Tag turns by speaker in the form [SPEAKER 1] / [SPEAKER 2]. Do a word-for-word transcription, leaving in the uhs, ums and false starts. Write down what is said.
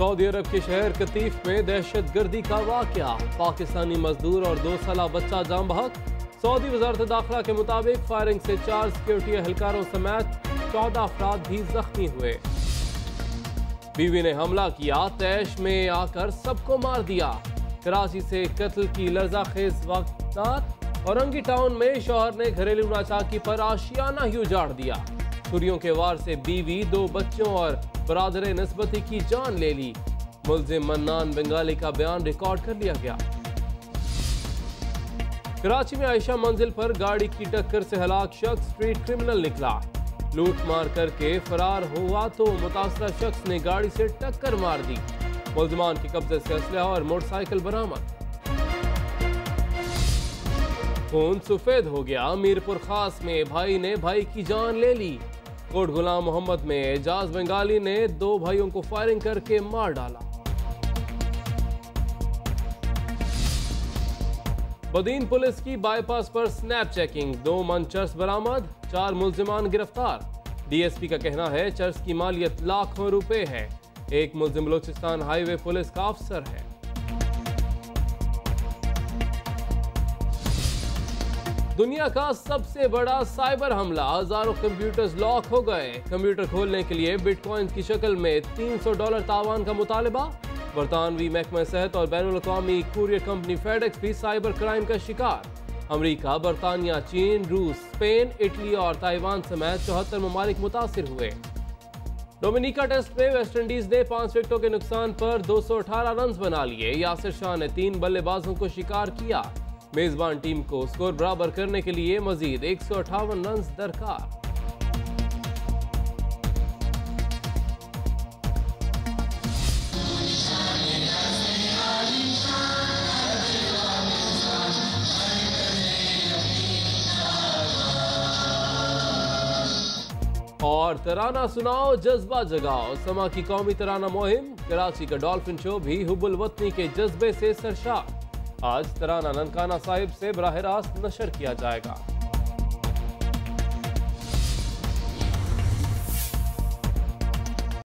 [SPEAKER 1] Saudi अरब के शहर कतीफ में दहशत गर्दी का वाकया, पाकिस्तानी मजदूर और दो साल बच्चा जाम बहक। सऊदी वजारत दाखिला के मुताबिक फायरिंग से चार सिक्योरिटी एहलकारों समेत चौदह अफराद भी जख्मी हुए। बीवी ने हमला किया, तैश में आकर सबको मार दिया। कराची से कत्ल की लर्जाखेज वारदात। औरंगी टाउन में शौहर ने घरेलू नाचाकी पर आशियाना ही उजाड़ दिया। छुरियों के वार से बीवी, दो बच्चों और बरादर निस्बती की जान ले ली। मुल्जिम मन्नान बंगाली का बयान रिकॉर्ड कर लिया गया। कराची में आयशा मंजिल पर गाड़ी की टक्कर से हलाक शख्स स्ट्रीट क्रिमिनल निकला। लूट मार करके फरार हुआ तो मुतासरा शख्स ने गाड़ी से टक्कर मार दी। मुल्जिमान के कब्जे से असलहा और मोटरसाइकिल बरामद। खून सफेद हो गया, मीरपुर खास में भाई ने भाई की जान ले ली। कोट गुलाम मोहम्मद में एजाज बंगाली ने दो भाइयों को फायरिंग करके मार डाला। बदीन पुलिस की बाईपास पर स्नैप चेकिंग, दो मन चर्स बरामद, चार मुल्जिमान गिरफ्तार। डीएसपी का कहना है चर्स की मालियत लाखों रुपए है। एक मुल्जिम बलोचिस्तान हाईवे पुलिस का अफसर है। दुनिया का सबसे बड़ा साइबर हमला, हजारों कंप्यूटर्स लॉक हो गए। कंप्यूटर खोलने के लिए बिटकॉइन की शक्ल में तीन सौ डॉलर तावान का मुतालबा। बरतानवी महकमा सेहत और बैनुल अक़वामी कुरियर कंपनी फेडेक्स भी साइबर क्राइम का शिकार। अमरीका, बरतानिया, चीन, रूस, स्पेन, इटली और ताइवान समेत चौहत्तर ममालिक मुतासिर हुए। डोमिनिका टेस्ट में वेस्टइंडीज ने पांच विकेटों के नुकसान पर दो सौ अठारह रन बना लिए। यासिर शाह ने तीन बल्लेबाजों को शिकार किया। मेजबान टीम को स्कोर बराबर करने के लिए मजीद एक सौ अट्ठावन रन दरकार। और तराना सुनाओ, जज्बा जगाओ, समा की कौमी तराना मुहिम। कराची का डॉल्फिन शो भी हुब्बुल वतनी के जज्बे से सरशार। आज तराना ननकाना साहिब से बराह रास्त नशर किया जाएगा।